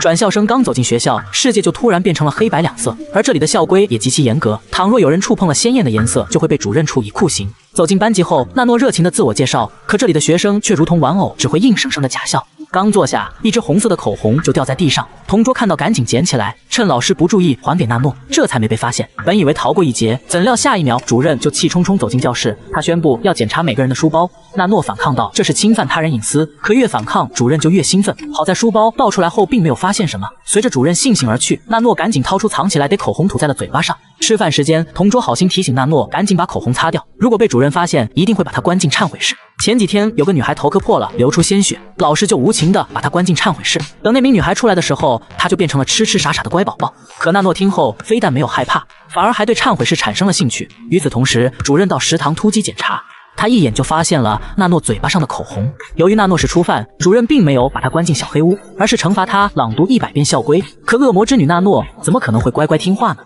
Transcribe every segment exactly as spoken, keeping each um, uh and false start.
转校生刚走进学校，世界就突然变成了黑白两色，而这里的校规也极其严格，倘若有人触碰了鲜艳的颜色，就会被主任处以酷刑。走进班级后，纳诺热情地自我介绍，可这里的学生却如同玩偶，只会硬生生的假笑。刚坐下，一支红色的口红就掉在地上，同桌看到赶紧捡起来，趁老师不注意还给纳诺，这才没被发现。本以为逃过一劫，怎料下一秒主任就气冲冲走进教室，他宣布要检查每个人的书包。纳诺反抗道这是侵犯他人隐私，可越反抗主任就越兴奋。好在书包倒出来后并没有发现什么，随着主任悻悻而去，纳诺赶紧掏出藏起来的口红涂在了嘴巴上。吃饭时间，同桌好心提醒纳诺赶紧把口红擦掉，如果被主任发现，一定会把他关进忏悔室。前几天有个女孩头磕破了，流出鲜血，老师就无情的把她关进忏悔室。等那名女孩出来的时候，她就变成了痴痴傻傻的乖宝宝。可纳诺听后非但没有害怕，反而还对忏悔室产生了兴趣。与此同时，主任到食堂突击检查，他一眼就发现了纳诺嘴巴上的口红。由于纳诺是初犯，主任并没有把他关进小黑屋，而是惩罚他朗读一百遍校规。可恶魔之女纳诺怎么可能会乖乖听话呢？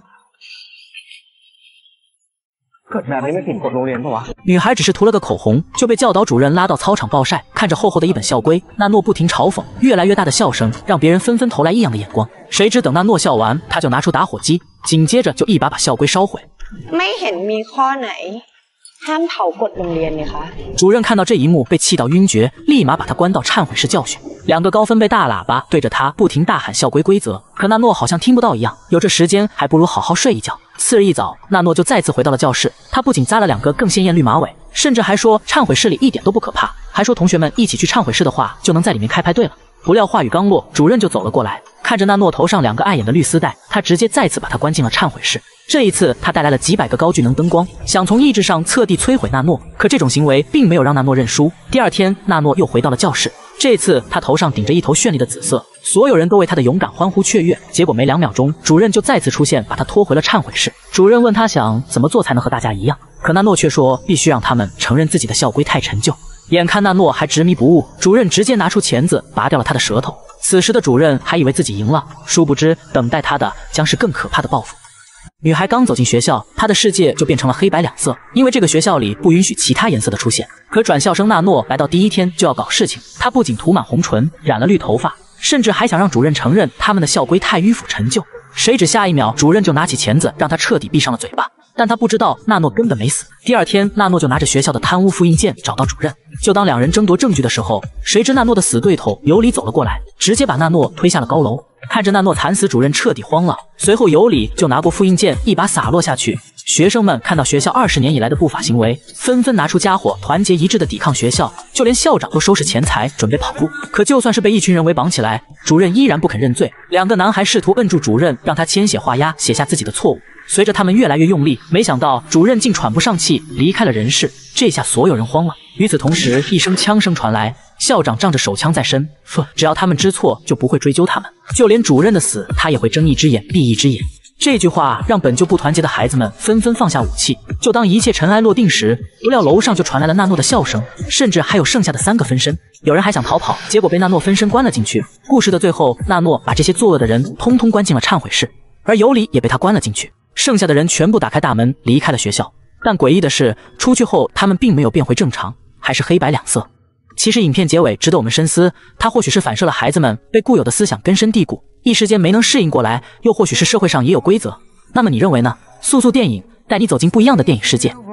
女孩只是涂了个口红，就被教导主任拉到操场暴晒。看着厚厚的一本校规，纳诺不停嘲讽，越来越大的笑声让别人纷纷投来异样的眼光。谁知等纳诺笑完，他就拿出打火机，紧接着就一把把校规烧毁。 ไม่เห็นมีข้อไหนห้ามเผากฎโรงเรียนนี่คะ主任看到这一幕被气到晕厥，立马把他关到忏悔室教训。两个高分贝大喇叭对着他不停大喊校规规则，可纳诺好像听不到一样，有这时间还不如好好睡一觉。次日一早，纳诺就再次回到了教室，他不仅扎了两个更鲜艳绿马尾，甚至还说忏悔室里一点都不可怕，还说同学们一起去忏悔室的话就能在里面开派对了。不料话语刚落，主任就走了过来，看着纳诺头上两个碍眼的绿丝带，他直接再次把他关进了忏悔室。这一次他带来了几百个高聚能灯光，想从意志上彻底摧毁纳诺，可这种行为并没有让纳诺认输。第二天，纳诺又回到了教室，这次他头上顶着一头绚丽的紫色，所有人都为他的勇敢欢呼雀跃。结果没两秒钟，主任就再次出现，把他拖回了忏悔室。主任问他想怎么做才能和大家一样，可纳诺却说必须让他们承认自己的校规太陈旧。眼看纳诺还执迷不悟，主任直接拿出钳子拔掉了他的舌头。此时的主任还以为自己赢了，殊不知等待他的将是更可怕的报复。女孩刚走进学校，她的世界就变成了黑白两色，因为这个学校里不允许其他颜色的出现。可转校生纳诺来到第一天就要搞事情，他不仅涂满红唇，染了绿头发，甚至还想让主任承认他们的校规太迂腐陈旧。谁知下一秒，主任就拿起钳子让他彻底闭上了嘴巴。但他不知道纳诺根本没死。第二天，纳诺就拿着学校的贪污复印件找到主任。就当两人争夺证据的时候，谁知纳诺的死对头尤里走了过来，直接把纳诺推下了高楼。看着纳诺惨死，主任彻底慌了。随后尤里就拿过复印件一把洒落下去。学生们看到学校二十年以来的不法行为，纷纷拿出家伙，团结一致的抵抗学校。就连校长都收拾钱财准备跑路。可就算是被一群人围绑起来，主任依然不肯认罪。两个男孩试图摁住主任，让他签写画押，写下自己的错误。随着他们越来越用力，没想到主任竟喘不上气离开了人世。这下所有人慌了。与此同时，一声枪声传来，校长仗着手枪在身，说只要他们知错就不会追究他们，就连主任的死他也会睁一只眼闭一只眼。这句话让本就不团结的孩子们纷纷放下武器。就当一切尘埃落定时，不料楼上就传来了纳诺的笑声，甚至还有剩下的三个分身。有人还想逃跑，结果被纳诺分身关了进去。故事的最后，纳诺把这些作恶的人通通关进了忏悔室，而尤里也被他关了进去。剩下的人全部打开大门离开了学校，但诡异的是，出去后他们并没有变回正常，还是黑白两色。其实影片结尾值得我们深思，它或许是反射了孩子们被固有的思想根深蒂固，一时间没能适应过来，又或许是社会上也有规则。那么你认为呢？速速电影带你走进不一样的电影世界。